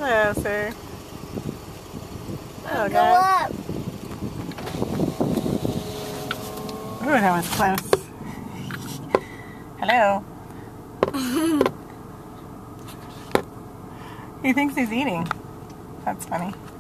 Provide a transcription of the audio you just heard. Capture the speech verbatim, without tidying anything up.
Hello, sir. Hello, Go guys. up. Ooh, that was close. Hello. He thinks he's eating. That's funny.